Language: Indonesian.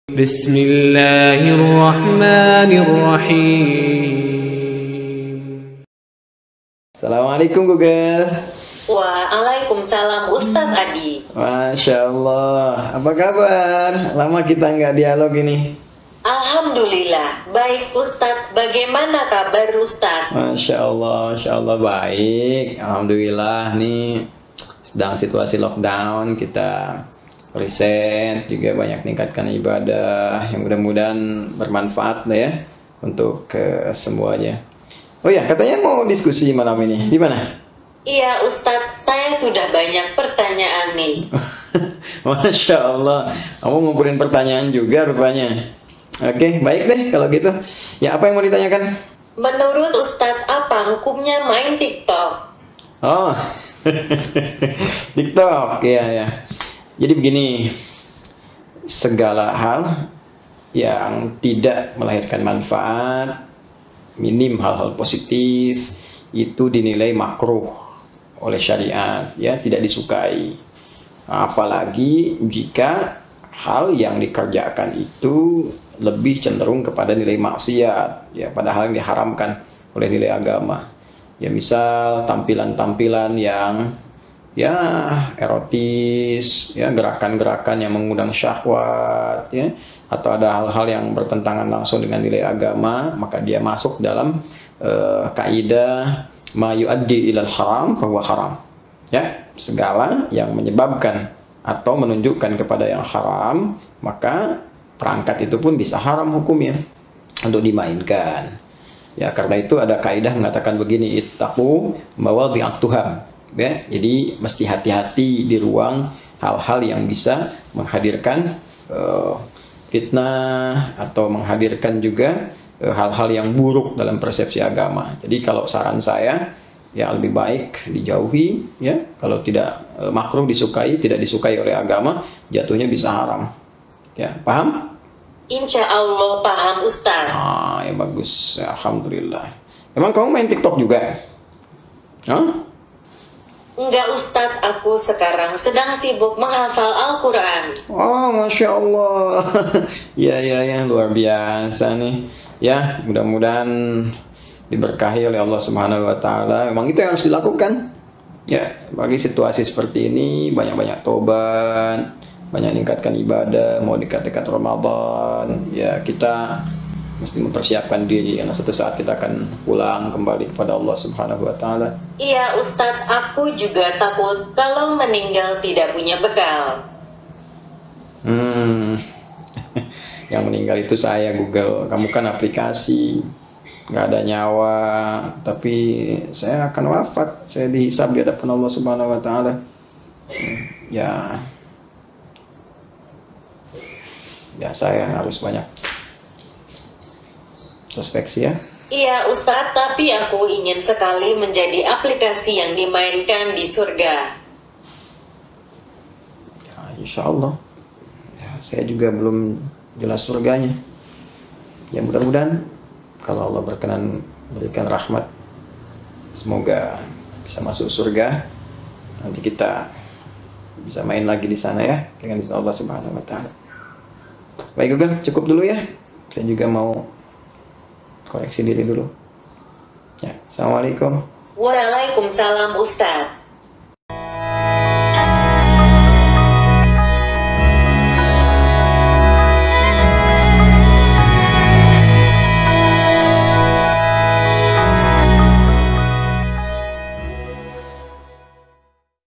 Bismillahirrahmanirrahim. Assalamualaikum Google. Waalaikumsalam Ustadz Adi. Masya Allah, apa kabar? Lama kita nggak dialog ini. Alhamdulillah, baik Ustadz. Bagaimana kabar Ustadz? Masya Allah baik. Alhamdulillah nih sedang situasi lockdown, kita riset juga banyak meningkatkan ibadah yang mudah-mudahan bermanfaat lah ya untuk semuanya. Oh ya, katanya mau diskusi malam ini, gimana? Iya Ustadz, saya sudah banyak pertanyaan nih. Masya Allah, kamu ngumpulin pertanyaan juga rupanya. Oke, baik deh kalau gitu. Ya, apa yang mau ditanyakan? Menurut Ustadz, apa hukumnya main TikTok? Oh, TikTok, ya. Jadi begini, segala hal yang tidak melahirkan manfaat, minim hal-hal positif, itu dinilai makruh oleh syariat, ya, tidak disukai. Apalagi jika hal yang dikerjakan itu lebih cenderung kepada nilai maksiat, ya, padahal yang diharamkan oleh nilai agama. Ya, misal tampilan-tampilan yang ya erotis, ya, gerakan-gerakan yang mengundang syahwat, ya, atau ada hal-hal yang bertentangan langsung dengan nilai agama, maka dia masuk dalam kaidah ma yuaddi ilal haram fahuwa haram. Ya, segala yang menyebabkan atau menunjukkan kepada yang haram, maka perangkat itu pun bisa haram hukumnya untuk dimainkan. Ya, karena itu ada kaidah mengatakan begini, ittaqu mawadhi'at tuham. Ya, jadi mesti hati-hati di ruang hal-hal yang bisa menghadirkan fitnah atau menghadirkan juga hal-hal yang buruk dalam persepsi agama. Jadi kalau saran saya, ya lebih baik dijauhi, ya. Kalau tidak makruh disukai, tidak disukai oleh agama, jatuhnya bisa haram. Ya, paham? Insya Allah paham Ustadz. Ah, ya bagus. Ya, alhamdulillah. Emang kamu main TikTok juga? Hah? Enggak Ustadz, aku sekarang sedang sibuk menghafal Al-Quran. Oh, Masya Allah. Ya, luar biasa nih. Ya, mudah-mudahan diberkahi oleh Allah Subhanahu wa Ta'ala. Memang itu yang harus dilakukan. Ya, bagi situasi seperti ini, banyak-banyak tobat, banyak meningkatkan ibadah, mau dekat-dekat Ramadan. Ya, kita mesti mempersiapkan diri, karena suatu saat kita akan pulang kembali kepada Allah Subhanahu wa Ta'ala. Iya Ustadz, aku juga takut kalau meninggal tidak punya bekal. Yang meninggal itu saya, Google. Kamu kan aplikasi, nggak ada nyawa, tapi saya akan wafat. Saya dihisab di hadapan Allah Subhanahu wa Ta'ala. Ya, saya harus banyak introspeksi ya. Iya Ustadz, tapi aku ingin sekali menjadi aplikasi yang dimainkan di surga. Ya, insya Allah. Ya, saya juga belum jelas surganya. Ya, mudah-mudahan kalau Allah berkenan berikan rahmat, semoga bisa masuk surga. Nanti kita bisa main lagi di sana ya, dengan izin Allah Subhanahu wa Ta'ala. Baik Google, cukup dulu ya. Saya juga mau koreksi diri dulu. Ya, assalamualaikum. Waalaikumsalam Ustadz.